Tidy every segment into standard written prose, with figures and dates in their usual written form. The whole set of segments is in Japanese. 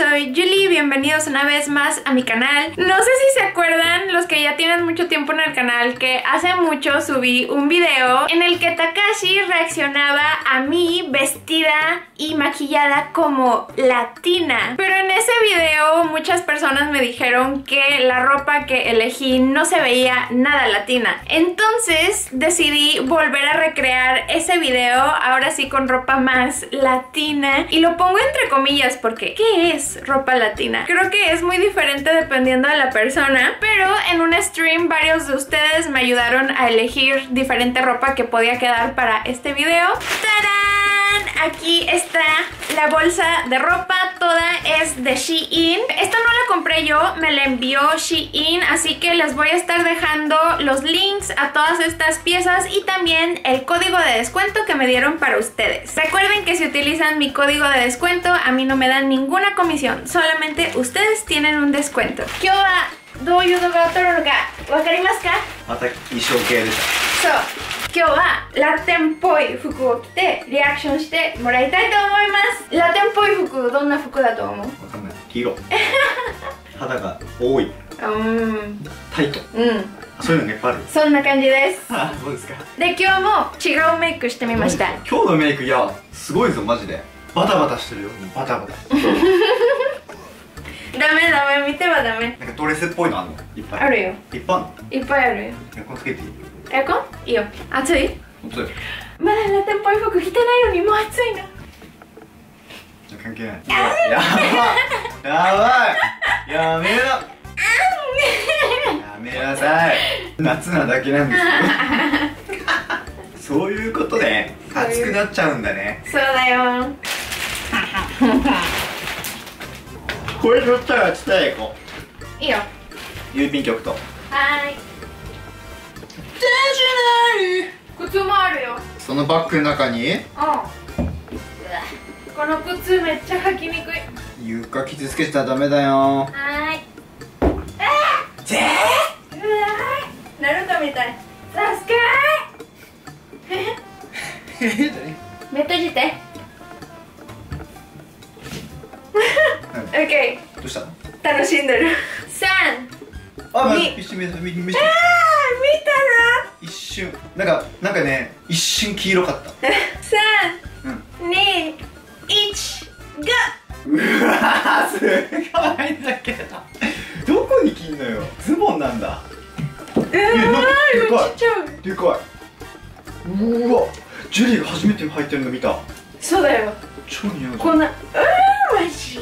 soy Julie, bienvenidos una vez más a mi canal. No sé si se acuerdan, los que ya tienen mucho tiempo en el canal, que hace mucho subí un video en el que Takashi reaccionaba a mí vestida y maquillada como latina. Pero en ese video muchas personas me dijeron que la ropa que elegí no se veía nada latina. Entonces decidí volver a recrear ese video, ahora sí con ropa más latina. Y lo pongo entre comillas porque ¿qué es ropa latina? Creo que es muy diferente dependiendo de la persona, pero en un stream varios de ustedes me ayudaron a elegir diferente ropa que podía quedar para este video. ¡Tarán! Aquí está la bolsa de ropa, toda es de Shein. Esta no la compré yo, me la envió Shein, así que les voy a estar dejando los links a todas estas piezas y también el código de descuento que me dieron para ustedes. Recuerden que si utilizan mi código de descuento, a mí no me dan ninguna comisión, solamente ustedes tienen un descuento. ¿Qué va? ¿Do you know about it? ¿Wakarimasu ka? また衣装系でしそう今日はラテンっぽい服を着てリアクションしてもらいたいと思います。ラテンっぽい服、どんな服だと思う？ わかんない。黄色肌が多いタイトそういうのがいっぱいある。 そんな感じです。 あ、そうですか。 で今日も違うメイクしてみました。 今日のメイク、いやすごいぞマジで。バタバタしてるよ。バタバタダメダメ、見てはダメ。 なんかドレスっぽいのあるの？いっぱいあるよ。 いっぱいあるの？ いっぱいあるよ。 エアコンつけていい？ エアコン？いいよ。暑い？ 本当だよ。 まだラテンっぽい服着てないのにもう暑いの。 関係ない。やばいやばい、やめなやめなさい。夏なだけなんですよそういうことね。暑くなっちゃうんだね。 そうだよこれ乗ったら伝えこいいよ。 郵便局とはーい。靴もあるよ。 そのバッグの中にこの靴めっちゃ履きにくい。 床傷つけちゃダメだよ。 はーい。ナルトみたい。サスケー目閉じてオッケー。 どうしたの？ 楽しんでる。3、 あ、 2、 一瞬見たら一瞬なんかね、一瞬黄色かった。 3、2、1、ゴうわー、すごいんだけどどこに着んのよ。ズボンなんだ。 ー。 でかいちっちゃい。 でかい。うわ、ジュリーが初めて履いてるの見た。 そうだよ。 超似合うじゃん。 こんな、マジ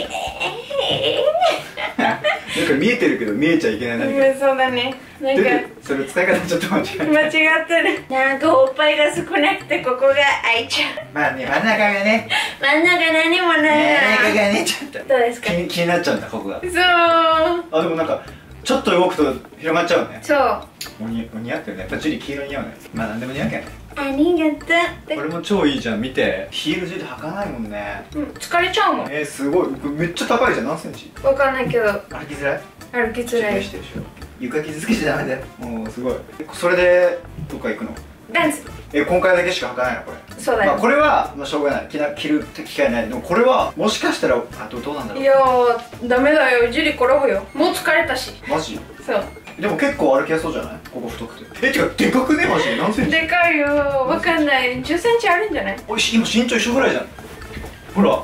なんか見えてるけど見えちゃいけない何か。 そうだね。なんかそれ使い方ちょっと間違え間違ってる。なんかおっぱいが少なくてここが開いちゃう。 まあね、真ん中がね、 真ん中何もない。 真ん中がね、ちょっとどうですか？ 気になっちゃうんだ、ここが。 そう。 あ、でもなんかちょっと動くと広がっちゃうね。 そう。 似合ってるね。やっぱジュリー黄色似合うね。まあなんでも似合うけどね。 ありがとう。 これも超いいじゃん。見て、ヒールジュリー履かないもんね。 疲れちゃうもん。 すごい。めっちゃ高いじゃん。何センチ？ わかんないけど歩きづらい？ 歩きづらい。 してるでしょ。床傷つけちゃダメだよ。もうすごい。それでどっか行くの？ ダンス。 今回だけしか履かないのこれ。 そうだよ。 まあこれはまあしょうがない。着る機会ない。でもこれはもしかしたらどうなんだろう。 いやーダメだよ。ジュリ転ぶよ。もう疲れたし。 マジ？ そう。 でも結構歩きやすそうじゃない？ここ太くて。てかでかくねマジで。何センチ？ でかいよ。わかんない。10センチあるんじゃない？ おい、今身長一緒ぐらいじゃん。ほら。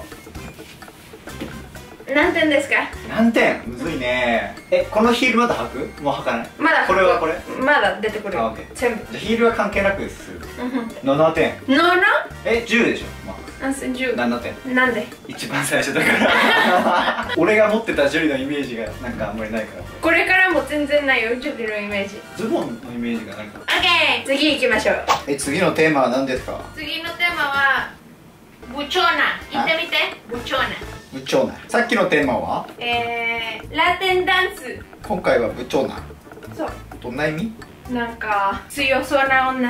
何点ですか？ 何点？むずいね。このヒールまだ履く？もう履かない？ まだ。 これはこれ？ まだ出てくるよ。全部。 じゃあヒールは関係なくする。7点。 7？ 10でしょ。まあ 10。 7点。 なんで？ 一番最初だから俺が持ってたジュリのイメージがなんかあんまりないから。 これからも全然ないよ、ジュリのイメージ。 ズボンのイメージがないから。 オッケー、次行きましょう。 次のテーマは何ですか？ 次のテーマはブチョーナ。言ってみて。ブチョーナ。 ブチョーナ。さっきのテーマはラテンダンス。 今回はブチョーナ。 そう。 どんな意味？ なんか強そうな女。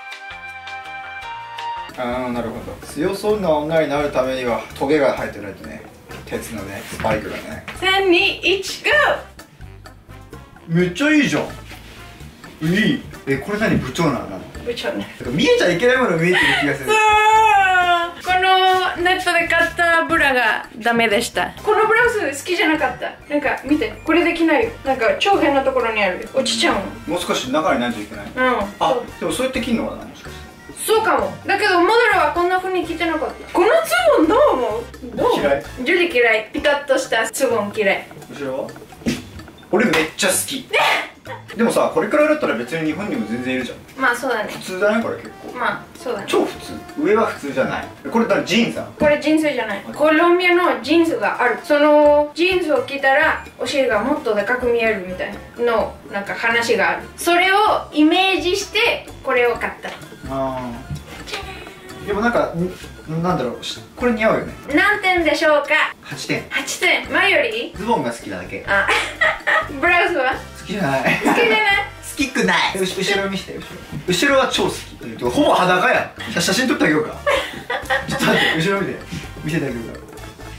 ああ、なるほど。強そうな女になるためにはトゲが生えてないとね。鉄のね、スパイクがね。 3、2、1、ゴめっちゃいいじゃん。いい。これ何？ブチョーナなの？ ー。ブチョーナ。 見えちゃいけないもの見えてる気がする。 このネットで買ったブラがダメでした。このブラウス好きじゃなかった。なんか見て、これできないよ。なんか超変なところにある。落ちちゃうの。 もう少し中にないといけない。あ、でもそうやって切るのかな、もしかして。そうかも。だけどモデルはこんな風に着てなかった。このズボンどう思う？どう？嫌い。ジュリ嫌い。ピタッとしたズボン嫌い。後ろは？俺めっちゃ好き。でもさ、これくらいだったら別に日本にも全然いるじゃん。まあそうだね。普通だね、これ結構。まあそうだね。超普通。上は普通じゃない。これだからジーンズだ。これジーンズじゃない。コロンビアのジーンズがある。そのジーンズを着たらお尻がもっとでかく見えるみたいなのなんか話がある。それをイメージしてこれを買った。ああ。でもなんかなんだろう、これ似合うよね。何点でしょうか？8点。8点。前より？ズボンが好きなだけ。あブラウスは？好きじゃない。好きじゃない。好きくない。後ろ見せて。後ろは超好き。ほぼ裸やん。写真撮ってあげようか。ちょっと待って、後ろ見せてあげようか。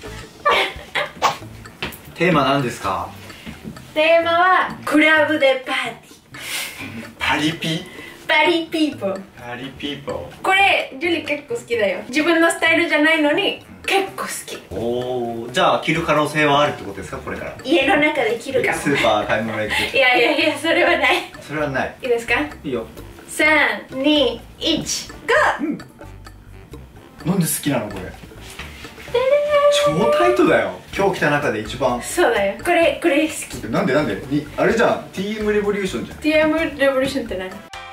テーマ何ですか？テーマはクラブでパーティー。パリピ？パリピーポー。パリピーポー。これジュリ結構好きだよ。自分のスタイルじゃないのに結構好き。おお、じゃあ着る可能性はあるってことですか、これから？家の中で着るかも。スーパー買い物行く。いやそれはない。それはない。いいですか？いいよ。3、2、1、GO！なんで好きなのこれ？超タイトだよ。今日着た中で一番。そうだよ。これ好き。なんであれじゃん。TM レボリューションじゃん。TM レボリューションって何？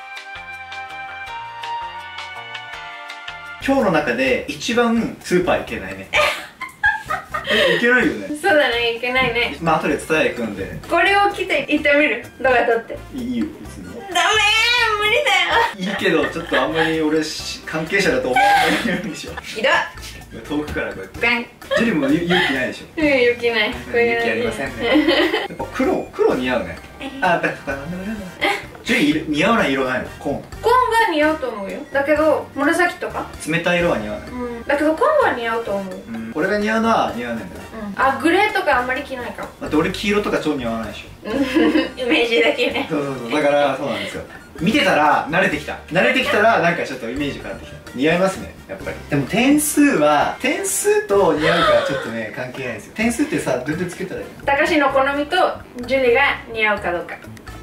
今日の中で一番スーパー行けないね。行けないよね。そうだね、行けないね。まあ後で伝え行くんで。これを着て行ってみる。動画撮って。いいよ別に。ダメー、無理だよ。いいけどちょっとあんまり俺関係者だと思わないようにしよう。ひどい。遠くからこうやって。バン。ジュリも勇気ないでしょ。勇気ない。勇気ありませんね。やっぱ黒似合うね。あ、だからなんでもいいんだ。ジュリ似合わない色ないの？コーンが似合うと思うよ。だけど紫とか冷たい色は似合わない。だけどコーンは似合うと思う。俺が似合うのは似合わないんだよ。あ、グレーとかあんまり着ないかも。だって俺黄色とか超似合わないでしょ。イメージだけね。そうだからそうなんですよ。見てたら慣れてきたらなんかちょっとイメージ変わってきた。似合いますね、やっぱり。でも点数と似合うからちょっとね関係ないですよ。点数ってさ、どうやってつけたらいいの？たかしの好みとジュリが似合うかどうか。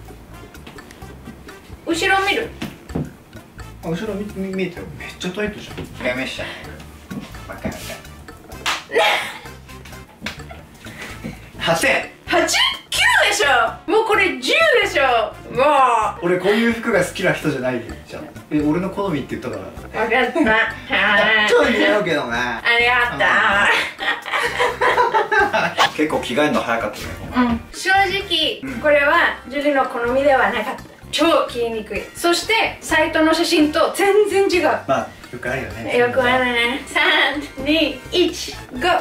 後ろ見る？あ、後ろ見えてる。めっちゃタイトじゃん。やめしちゃう。わかんない。8点。8？9でしょ。もうこれ10でしょ。もう俺こういう服が好きな人じゃないじゃん。俺の好みって言ったから。分かった。超似合うけどね。ありがとう。結構着替えるの早かったね。正直これはジュリの好みではなかった。超着にくい。そしてサイトの写真と全然違う。まあよくあるよね。よくあるね。3、2、1、GO！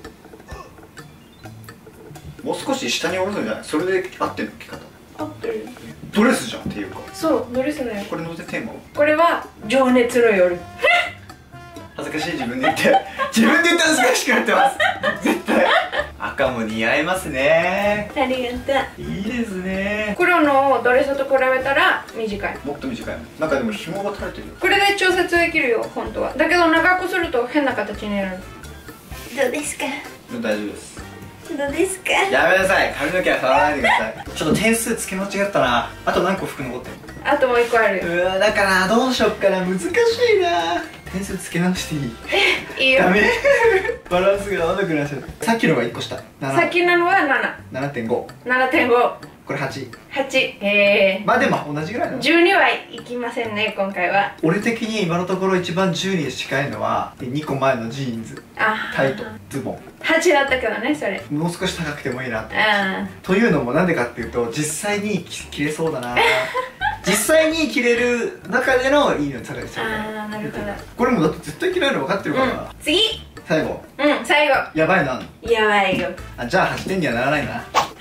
もう少し下に下ろすんじゃない？それで合ってる着方。合ってる。ドレスじゃんっていうか。そうドレスだよ。これのテーマは？これは情熱の夜。恥ずかしい。自分で言って恥ずかしくなってます。絶対赤も似合いますね。ありがとう。いいですね。黒のドレスと比べたら短い。もっと短い。なんかでも紐が垂れてるよ。これで調節できるよ本当は。だけど長くすると変な形になる。どうですか？大丈夫です。どうですか？やめなさい。髪の毛は触らないでください。ちょっと点数つけ間違ったな。あと何個服残ってる？あともう1個あるよ。だからどうしよっかな。難しいな。点数つけ直していい？いいよ。ダメ。バランスが合わなくなっちゃう。さっきのが1個下。さっきのは7.5。7.5。これ8。まあでも同じぐらいだな。12はいきませんね今回は。俺的に今のところ一番10に近いのは2個前のジーンズ、タイト、ズボン。8だったけどねそれ。もう少し高くてもいいなと思って。というのもなんでかっていうと実際に着れそうだな。実際に着れる中でのいいの探してる。ああなるほど。これもだって絶対着れるの分かってるから。次最後。最後。やばいな。やばいよ。じゃあ8点にはならないな。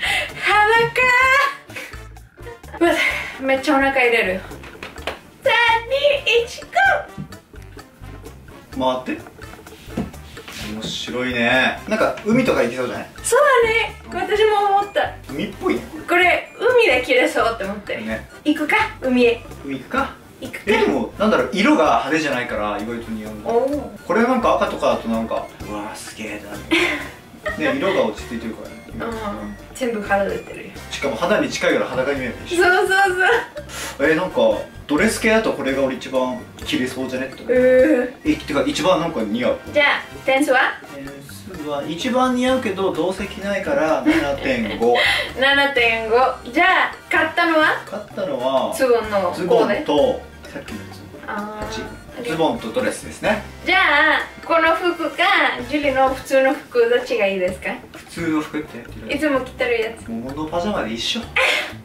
裸。めっちゃお腹入れる。3、2、1、GO！ 回って。面白いね。なんか海とか行きそうじゃない？そうだね。私も思った。海っぽいね。これ海で着れそうって思ってるね。行くか海へ。海行くか。 行くか。 でもなんだろう、色が派手じゃないから意外と似合う。これなんか赤とかだとなんかうわーすげえだね。色が落ち着いてるからね。 全部肌出てるよ。 しかも肌に近いから裸に見えるでしょ。 そうなんかドレス系だとこれが俺一番着れそうじゃねって。てか一番なんか似合う。 じゃあ点数は一番似合うけどどうせ着ないから 7.5。 7.5。じゃあ買ったのはズボンのズボンとさっきのやつズボンとドレスですね。 じゃあこの服かジュリの普通の服どっちがいいですか？ 普通の服っていつも着てるやつ。 桃のパジャマで一緒。い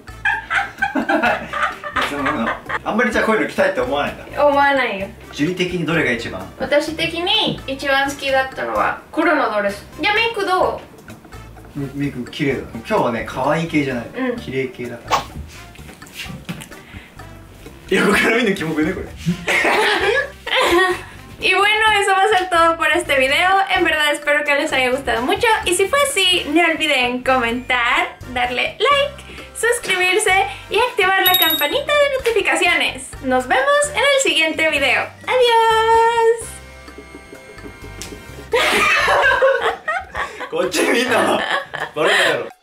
つものあんまりじゃあこういうの着たいって思わないんだ。 思わないよ。 ジュリ的にどれが一番？ 私的に一番好きだったのは黒のドレス。じゃあメイクどう？ メイク綺麗だ。今日はね可愛い系じゃない、綺麗系だから。横から見るのキモくねこれ。 Y bueno, eso va a ser todo por este video. En verdad espero que les haya gustado mucho. Y si fue así, no olviden comentar, darle like, suscribirse y activar la campanita de notificaciones. Nos vemos en el siguiente video. ¡Adiós! こっちみんなバレたやろ。